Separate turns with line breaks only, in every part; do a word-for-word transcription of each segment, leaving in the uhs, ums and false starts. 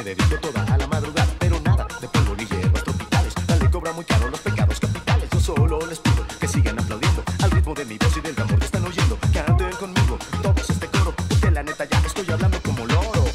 me dedico toda a la madrugada, pero nada de polvo ni hierbas tropicales. La ley cobra muy caro los pecados capitales. Yo solo les pido que sigan aplaudiendo al ritmo de mi voz y del tambor que están oyendo. Canten conmigo todos este coro, porque la neta ya estoy hablando como loro.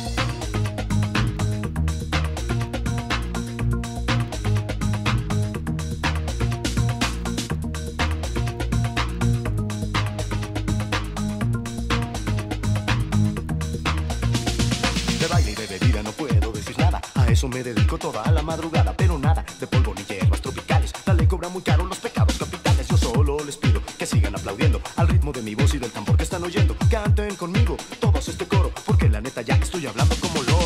De baile y de bebida no puedo decir nada, a eso me dedico toda la madrugada, pero nada de polvo ni hierbas tropicales. La ley cobra muy caro los pecados capitales. Yo solo les pido que sigan aplaudiendo al ritmo de mi voz y del tambor que están oyendo. Canten conmigo todos este coro, porque la neta ya estoy hablando como loro.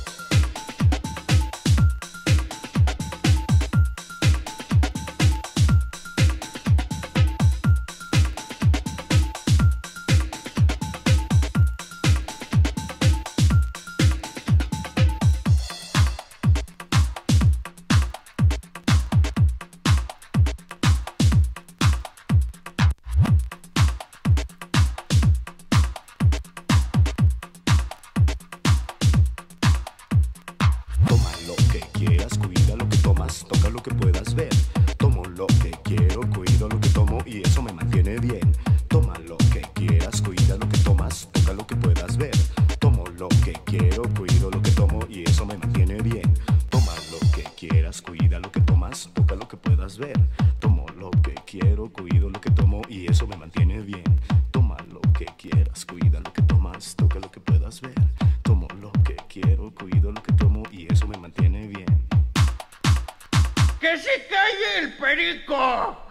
Toma lo que quieras, cuida lo que tomas, toca lo que puedas ver. Tomo lo que quiero, cuido lo que tomo y eso me mantiene bien. Toma lo que quieras, cuida lo que tomas, toca lo que puedas ver. Tomo lo que quiero, cuido lo que tomo y eso me mantiene bien. Toma lo que quieras, cuida lo que tomas, toca lo que puedas ver. Tomo lo que quiero, cuido lo que tomo y eso me mantiene bien. Toma lo que quieras, cuida lo que tomas, toca lo que puedas ver. Tomo lo que quiero, cuido lo que tomo y eso me mantiene bien.
¡Que se calle el perico!